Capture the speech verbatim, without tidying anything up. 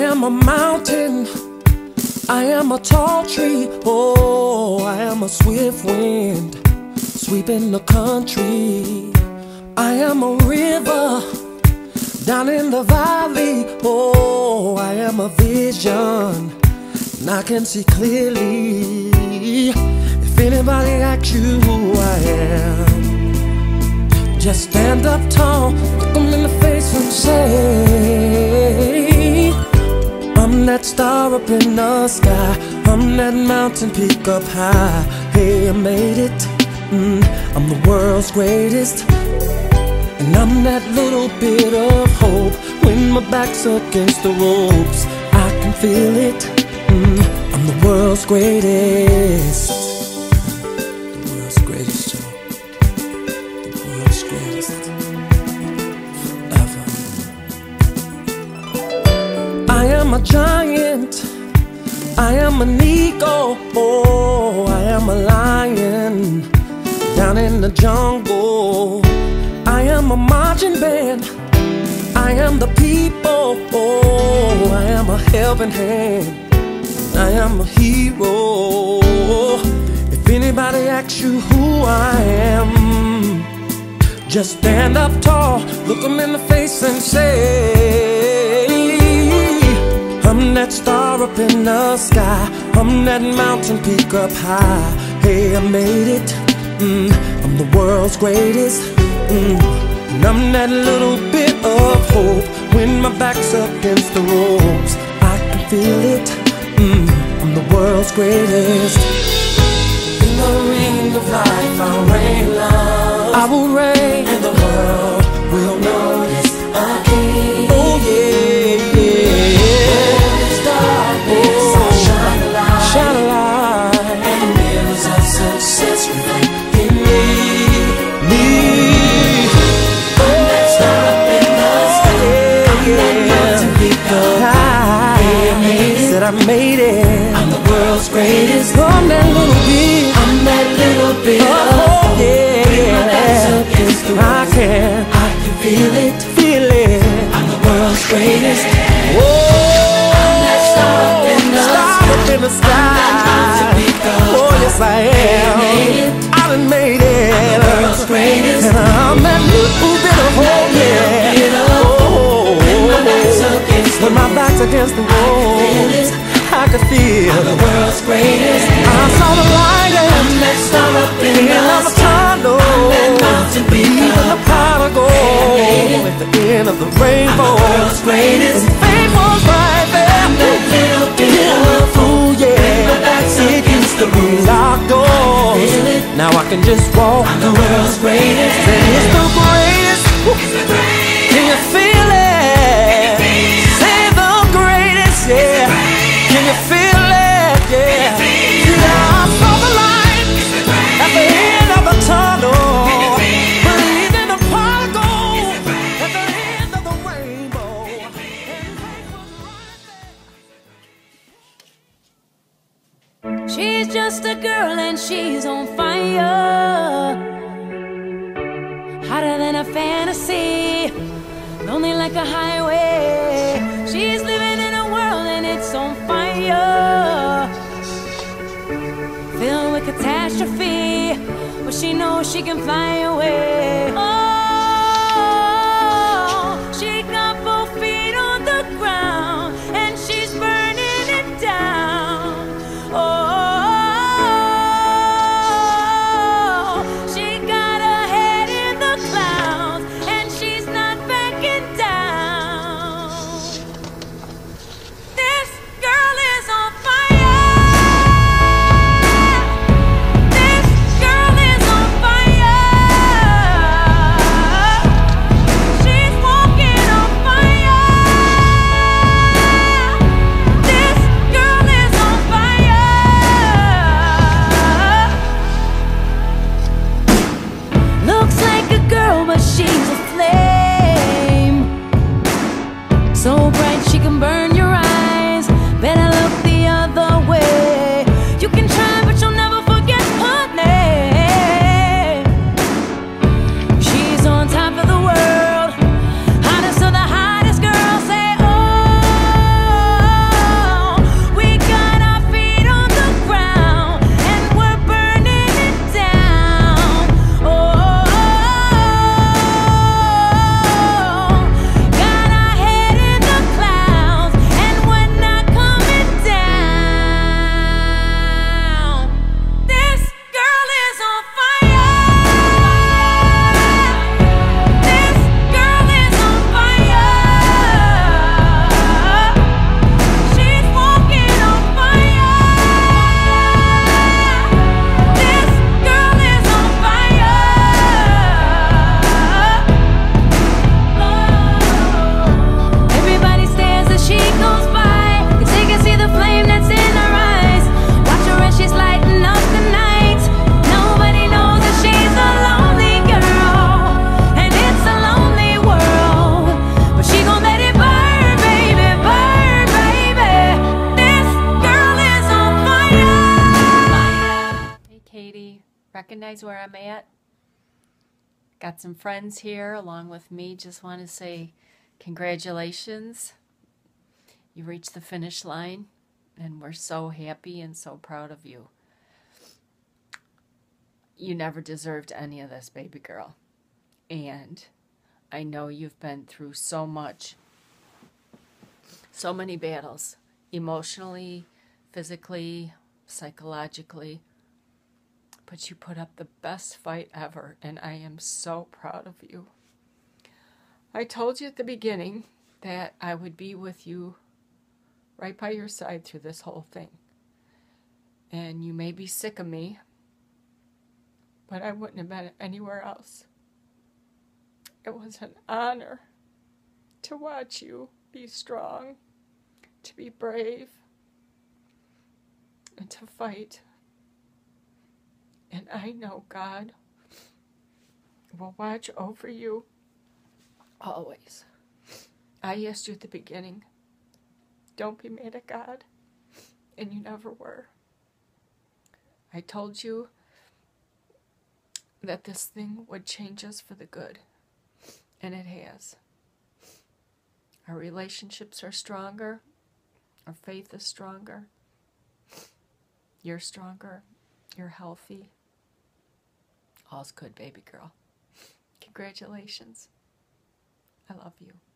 am a mountain, I am a tall tree, oh, I am a swift wind sweeping the country. I am a river down in the valley, oh, I am a vision and I can see clearly. If anybody asks you who I am, just stand up tall, look them in the face and say, I'm that star up in the sky, I'm that mountain peak up high. Hey, I made it, mm, I'm the world's greatest. And I'm that little bit of hope when my back's against the ropes. I can feel it, mm, I'm the world's greatest. The world's greatest, Joe. The world's greatest. Forever. I am a giant, I am an eagle, oh, I am a lion down in the jungle. I am a marching band, I am the people, oh, I am a helping hand, I am a hero. If anybody asks you who I am, just stand up tall, look them in the face and say, I'm that star up in the sky, I'm that mountain peak up high. Hey, I made it, mm, I'm the world's greatest. Mm, and I'm that little bit of hope when my back's against the ropes. I can feel it, mm, I'm the world's greatest. In the ring of life I'll reign love, I will reign, and the world will notice a king. Oh yeah, yeah. It's darkness, oh, I'll shine a light, shine a light, and the mirrors of success reflect in me, me. I made it, I'm the world's greatest. I'm that little bit, I'm that little bit oh, of yeah, yeah. I can, I can feel it, feel it. I'm the world's greatest. Whoa, I'm that star up in the star up in the sky. Oh yes I am, I done made it. I'm the world's greatest. And I'm that little bit of hope, yeah. Oh, when my back's against the wall, I could feel I'm the world's greatest. I saw the light and I'm that star up in the tunnel. I'm that mountain peak, even the pot of gold at the end of the rainbow. I'm the world's greatest. And fame was right there. I'm that little bit of fool, yeah. My back's against the locked doors. Now I can just walk. I'm the world's greatest. And it's the greatest. It's the greatest. Can you feel it? Say the greatest, yeah. Can you feel it? Yeah. Yeah, I saw the light at the end of the tunnel. Believed in the pot of gold at the end of the rainbow. She's just a girl and she's on fire, hotter than a fantasy, lonely like a highway. She's living in a world and it's on fire, filled with catastrophe, but she knows she can fly away. Oh, she got both feet on the ground and she's burning it down. Oh, she got her head in the clouds and she's not backing down. This girl is on fire. This girl is on fire. recognize where I'm at. Got some friends here along with me. Just want to say congratulations. You reached the finish line, and we're so happy and so proud of you. You never deserved any of this, baby girl. And I know you've been through so much, so many battles, emotionally, physically, psychologically. But you put up the best fight ever, and I am so proud of you. I told you at the beginning that I would be with you right by your side through this whole thing. And you may be sick of me, but I wouldn't have been anywhere else. It was an honor to watch you be strong, to be brave, and to fight. And I know God will watch over you always. I asked you at the beginning, don't be mad at God, and you never were. I told you that this thing would change us for the good, and it has. Our relationships are stronger, our faith is stronger, you're stronger, you're healthy. All's good, baby girl. Congratulations. I love you.